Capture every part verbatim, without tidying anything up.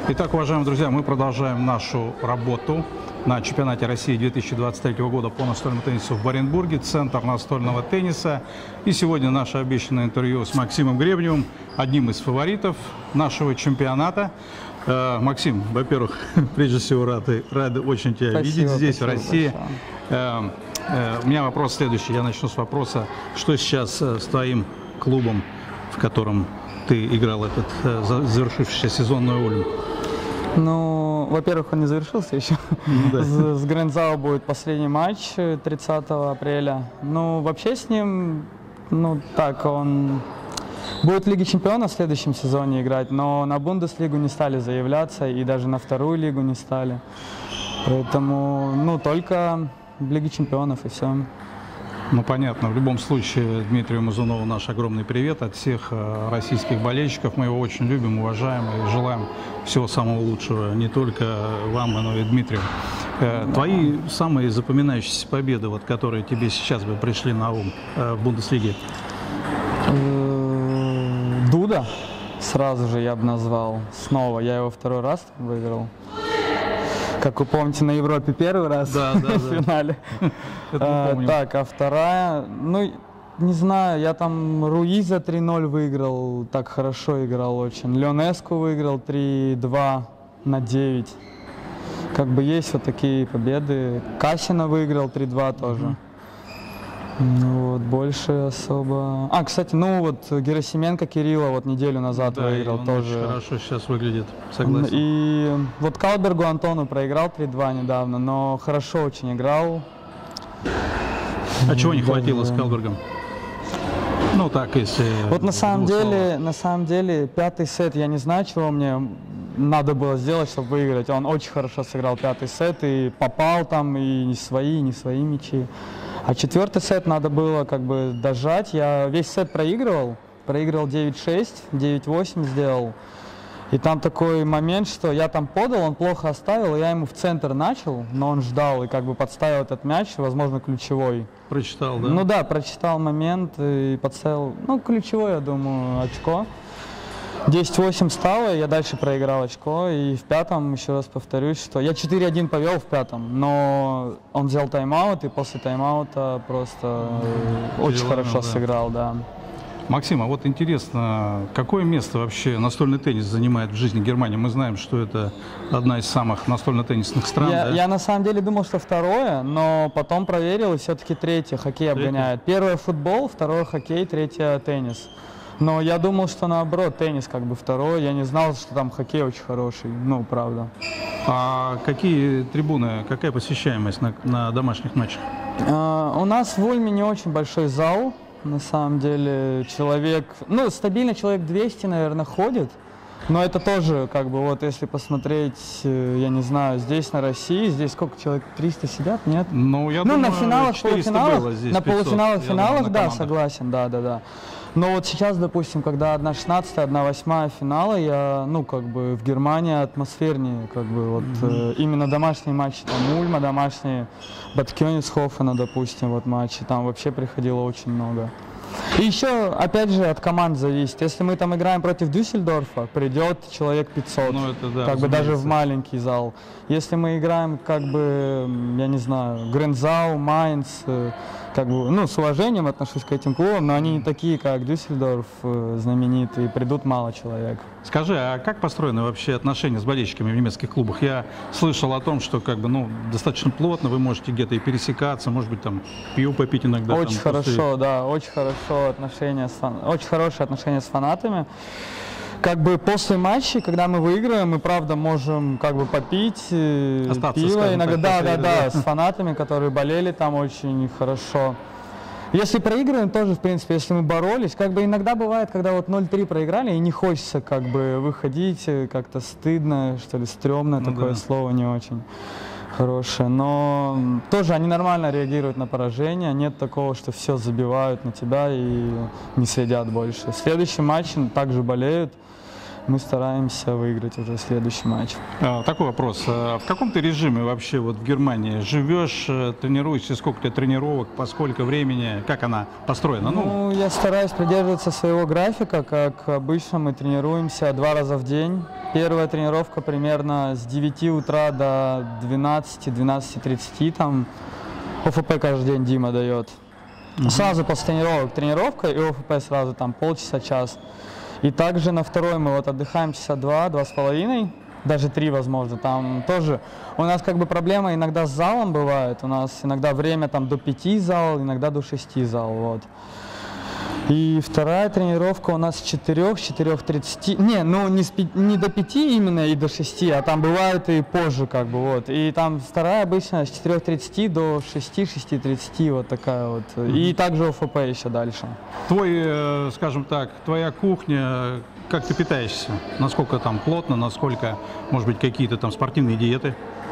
Итак, уважаемые друзья, мы продолжаем нашу работу на чемпионате России две тысячи двадцать третьего года по настольному теннису в Оренбурге, Центр настольного тенниса. И сегодня наше обещанное интервью с Максимом Гребневым, одним из фаворитов нашего чемпионата. Э, Максим, во-первых, прежде всего рады, рады очень тебя спасибо, видеть здесь, в спасибо России. Э, э, у меня вопрос следующий. Я начну с вопроса, что сейчас э, с твоим клубом, в котором ты играл этот э, завершившийся сезон на Уле? Ну, во-первых, он не завершился еще. Ну, да. С, с Грэнзао будет последний матч тридцатого апреля. Ну, вообще с ним, ну, так, он будет в Лиге Чемпионов в следующем сезоне играть, но на Бундеслигу не стали заявляться и даже на вторую лигу не стали. Поэтому, ну, только в Лиге Чемпионов и все. Ну, понятно. В любом случае, Дмитрию Мазунову наш огромный привет от всех э, российских болельщиков. Мы его очень любим, уважаем и желаем всего самого лучшего не только вам, но и Дмитрию. Э, твои самые запоминающиеся победы, вот, которые тебе сейчас бы пришли на ум э, в Бундеслиге? Дуда сразу же я бы назвал. Снова. Я его второй раз выиграл. Как вы помните, на Европе первый раз, да, да, в финале. А, так, а вторая, ну, не знаю, я там Руиза три ноль выиграл, так хорошо играл очень. Леонеску выиграл три-два на девять. Как бы есть вот такие победы. Касина выиграл три-два тоже. Mm-hmm. Ну, вот, больше особо... А, кстати, ну вот Герасименко Кирилла вот неделю назад да, выиграл он тоже. Очень хорошо сейчас выглядит, согласен. И вот Калбергу Антону проиграл три-два недавно, но хорошо очень играл. А чего не хватило с Калбергом? Ну так, если... Вот на самом деле, на самом деле, пятый сет, я не знаю, чего мне надо было сделать, чтобы выиграть. Он очень хорошо сыграл пятый сет и попал там, и не свои, и не свои мячи. А четвертый сет надо было как бы дожать. Я весь сет проигрывал, проигрывал девять-шесть, девять-восемь сделал. И там такой момент, что я там подал, он плохо оставил, я ему в центр начал, но он ждал и как бы подставил этот мяч, возможно, ключевой. Прочитал, да? Ну да, прочитал момент и подставил, ну, ключевой, я думаю, очко. десять-восемь стало, я дальше проиграл очко, и в пятом, еще раз повторюсь, что я четыре-один повел в пятом, но он взял тайм-аут, и после тайм-аута просто очень Переломил, хорошо да. сыграл, да. Максим, а вот интересно, какое место вообще настольный теннис занимает в жизни Германии? Мы знаем, что это одна из самых настольно-теннисных стран. Я, да? я на самом деле думал, что второе, но потом проверил, и все-таки третье, хоккей третье? обгоняет. Первое футбол, второе хоккей, третье теннис. Но я думал, что наоборот, теннис как бы второй. Я не знал, что там хоккей очень хороший. Ну, правда. А какие трибуны, какая посещаемость на, на домашних матчах? А, у нас в Ульме не очень большой зал. На самом деле человек, ну, стабильно человек двести, наверное, ходит. Но это тоже, как бы, вот если посмотреть, я не знаю, здесь на России, здесь сколько человек, триста сидят, нет? Ну, я ну думаю, на финалах, полуфиналах, здесь на полуфиналах, финалах, думаю, да, согласен, да, да, да. Но вот сейчас, допустим, когда одна шестнадцатая, одна восьмая финала, я, ну, как бы в Германии атмосфернее, как бы, вот, mm-hmm. э, именно домашние матчи, там, Ульма, домашние, Бад Кёнигсхофена, допустим, вот матчи, там вообще приходило очень много. И еще, опять же, от команд зависит. Если мы там играем против Дюссельдорфа, придет человек пятьсот, ну, это, да, как бы даже в маленький зал. Если мы играем, как бы, я не знаю, Грэнзау, Майнц, как бы, ну, с уважением отношусь к этим клубам, но они не такие, как Дюссельдорф, знаменитые, придут мало человек. Скажи, а как построены вообще отношения с болельщиками в немецких клубах? Я слышал о том, что как бы, ну, достаточно плотно вы можете где-то и пересекаться, может быть, там, пиво попить иногда. Очень там, хорошо, после... да, очень хорошо отношения с фан... очень хорошие отношения с фанатами. Как бы после матча, когда мы выиграем, мы правда можем как бы попить остаться, пиво иногда, так, да, да, да, да, с фанатами, которые болели там очень хорошо. Если проигрываем, тоже, в принципе, если мы боролись, как бы иногда бывает, когда вот ноль-три проиграли, и не хочется как бы выходить, как-то стыдно, что ли, стрёмно, ну, такое да. слово не очень хорошее. Но тоже они нормально реагируют на поражение, нет такого, что все забивают на тебя и не следят больше. Следующий матч также болеют. мы стараемся выиграть уже следующий матч. А, такой вопрос. А в каком ты режиме вообще вот в Германии живешь, э, тренируешься, сколько у тебя тренировок, по сколько времени, как она построена? Ну, Ну, я стараюсь придерживаться своего графика, как обычно мы тренируемся два раза в день. Первая тренировка примерно с девяти утра до двенадцати-двенадцати тридцати, там ОФП каждый день Дима дает. Сразу после тренировок тренировка и ОФП сразу там полчаса-час. И также на второй мы вот отдыхаем часа два, два с половиной, даже три возможно. Там тоже у нас как бы проблема иногда с залом бывает. У нас иногда время там до пяти зал, иногда до шести зал. Вот. И вторая тренировка у нас с четырёх, четырёх тридцати, не, ну не, с, пи- не до пяти именно и до шести, а там бывает и позже как бы вот. И там вторая обычно с четырёх тридцати до шести-шести тридцати вот такая вот. И также ОФП еще дальше. твой, э, скажем так, твоя кухня, как ты питаешься? Насколько там плотно, насколько, может быть, какие-то там спортивные диеты?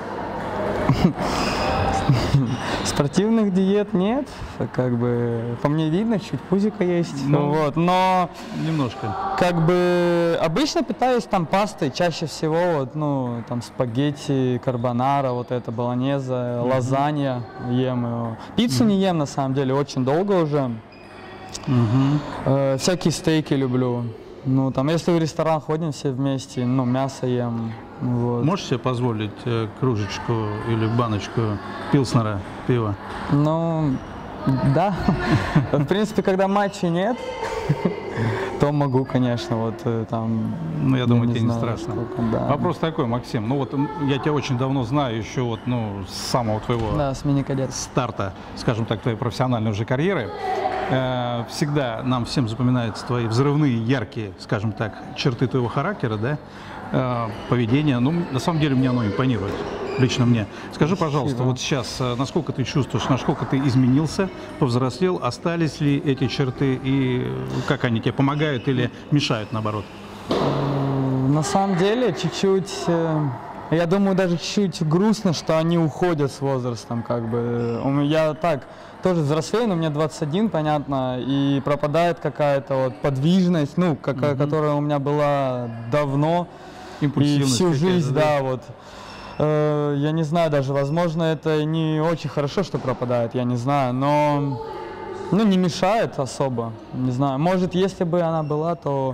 Спортивных диет нет, как бы по мне видно, чуть пузика есть, Ну, вот, но Немножко. как бы обычно питаюсь там пастой, чаще всего вот, ну, там спагетти, карбонара, вот это, болонеза, лазанья ем его. Пиццу не ем на самом деле очень долго уже, Мгм. Э, всякие стейки люблю. Ну, там, если в ресторан ходим все вместе, ну, мясо ем, вот. Можешь себе позволить э, кружечку или баночку пилснера пива? Ну, да. В принципе, когда матчей нет, то могу, конечно, вот э, там. Ну, я думаю, не тебе не знаю, страшно. сколько, да. Вопрос такой, Максим. Ну вот м, я тебя очень давно знаю, еще вот, ну, с самого твоего Да, с мини-кадет. старта, скажем так, твоей профессиональной уже карьеры. Э, Всегда нам всем запоминаются твои взрывные, яркие, скажем так, черты твоего характера, да, э, поведения. Ну, на самом деле, мне оно импонирует, лично мне. Скажи, пожалуйста, Спасибо. вот сейчас, э, насколько ты чувствуешь, насколько ты изменился, повзрослел, остались ли эти черты и как они тебе помогают или мешают, наоборот? На самом деле, чуть-чуть, э, я думаю, даже чуть-чуть грустно, что они уходят с возрастом, как бы. У меня так, тоже взрослею, но мне двадцать один, понятно, и пропадает какая-то вот подвижность, ну, какая, которая у меня была давно, и Импульсивность всю какая-то, жизнь, да? да, вот. Э, Я не знаю даже, возможно, это не очень хорошо, что пропадает, я не знаю, но, ну, не мешает особо, не знаю. Может, если бы она была, то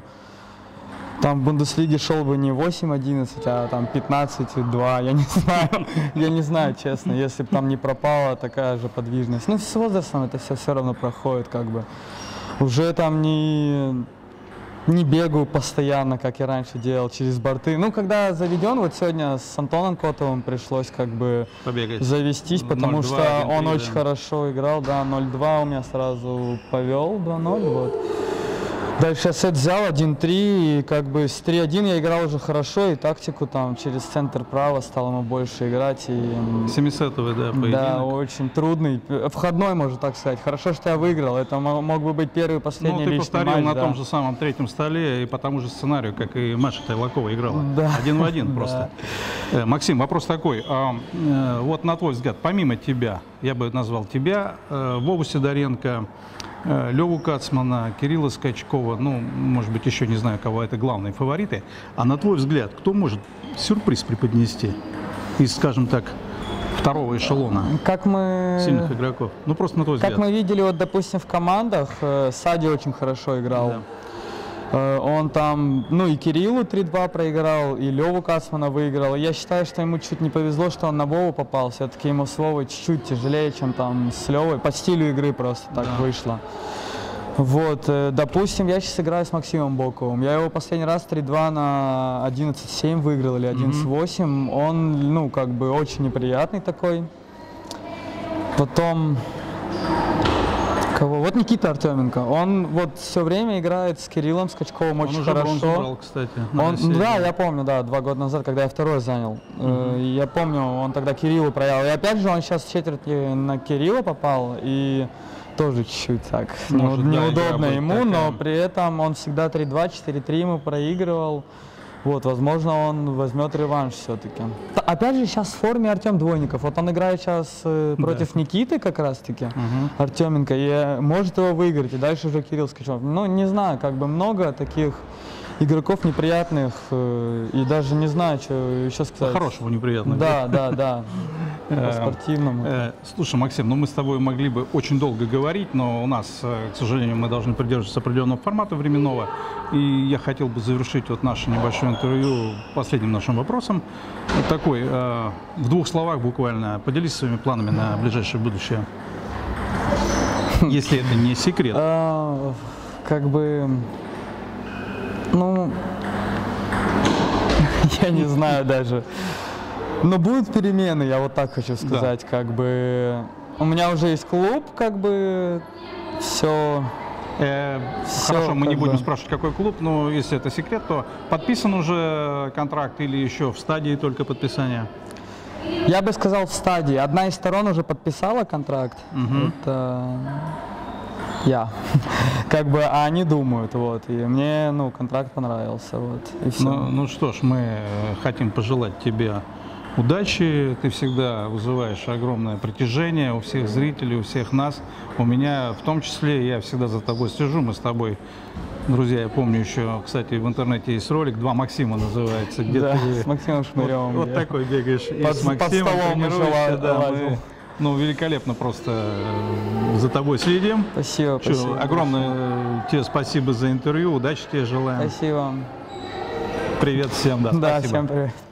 там в Бундеслиге шел бы не восемь одиннадцать, а там пятнадцать два, я не знаю, я не знаю, честно, если бы там не пропала такая же подвижность. Ну, с возрастом это все все равно проходит, как бы. Уже там не, не бегаю постоянно, как я раньше делал, через борты. Ну, когда заведен, вот сегодня с Антоном Котовым пришлось как бы Побегать. завестись, потому ноль два, что один три, он да. очень хорошо играл, да, ноль два у меня сразу повел, два ноль, вот. Дальше я сет взял один три, и как бы с три один я играл уже хорошо, и тактику там через центр право стал ему больше играть. И, м, Семисетовый, да, поединок. да, очень трудный, п- входной, можно так сказать. Хорошо, что я выиграл, это мо- мог бы быть первый и Ну, последний ты личный повторил матч, на да. том же самом третьем столе и по тому же сценарию, как и Маша Тайлакова играла. Да. Один в один Да. просто. Э, Максим, вопрос такой. А, э, вот на твой взгляд, помимо тебя, я бы назвал тебя, э, Вову Сидоренко, э, Леву Кацмана, Кирилла Скачкова, ну, может быть, еще не знаю, кого это главные фавориты. А на твой взгляд, кто может сюрприз преподнести из, скажем так, второго эшелона Как мы... сильных игроков? Ну, просто на твой взгляд. Как мы видели, вот, допустим, в командах, э, Сади очень хорошо играл. Да. Э, Он там, ну и Кириллу три два проиграл, и Леву Кацмана выиграл. И я считаю, что ему чуть не повезло, что он на Вову попал. Все-таки ему с Вовой чуть-чуть тяжелее, чем там с Левой. По стилю игры просто так Да. вышло. Вот, э, допустим, я сейчас играю с Максимом Боковым. Я его последний раз три два на одиннадцать семь выиграл или одиннадцать восемь. Он, ну, как бы очень неприятный такой. Потом... Кого? Вот Никита Артеменко. Он вот все время играет с Кириллом Скачковым Он очень уже бронзу хорошо. брал, кстати. на Он, России. да, я помню, да, два года назад, когда я второй занял. Э, Я помню, он тогда Кириллу проиграл. И опять же, он сейчас в четверти на Кирилла попал, и тоже чуть-чуть так Может, неуд- да, игра неудобно будет ему, такая. но при этом он всегда три два, четыре три ему проигрывал. Вот, возможно, он возьмет реванш все-таки. Опять же, сейчас в форме Артем Двойников. Вот он играет сейчас э, против Никиты как раз-таки, Мгм. Артеменко, и э, может его выиграть, и дальше уже Кирилл Скачков. Ну, не знаю, как бы много таких игроков неприятных, э, и даже не знаю, что еще сказать. Хорошего неприятного. Да, да, да. По-спортивному. Э, Слушай, Максим, ну мы с тобой могли бы очень долго говорить, но у нас, э, к сожалению, мы должны придерживаться определенного формата временного. И я хотел бы завершить вот наше небольшое интервью последним нашим вопросом. Вот такой, э, в двух словах буквально, поделись своими планами на ближайшее будущее. Если это не секрет. А, Как бы, ну, я не знаю даже. Но будут перемены, я вот так хочу сказать, как бы. У меня уже есть клуб, как бы, все. Э, Всё, Хорошо, мы не как будем бы. спрашивать, какой клуб, но если это секрет, то подписан уже контракт или еще в стадии только подписания? Я бы сказал, в стадии. Одна из сторон уже подписала контракт. Мгм. Это я. Как бы, а они думают, вот. И мне, ну, контракт понравился, вот. И все. Ну, ну что ж, мы э, хотим пожелать тебе удачи. Ты всегда вызываешь огромное притяжение у всех зрителей, у всех нас. У меня в том числе, я всегда за тобой слежу. Мы с тобой, друзья, я помню еще, кстати, в интернете есть ролик, «Два Максима» называется. Где Да, ты с Максимом вот, Шмыревым. вот я. такой бегаешь и Под- с под Максимом столом еще тренируешься, ла- да, мы, лазил. ну, великолепно просто э, за тобой следим. Спасибо, Чё, спасибо. огромное тебе спасибо за интервью, удачи тебе желаем. Спасибо. Привет всем, да, Да, спасибо. всем привет.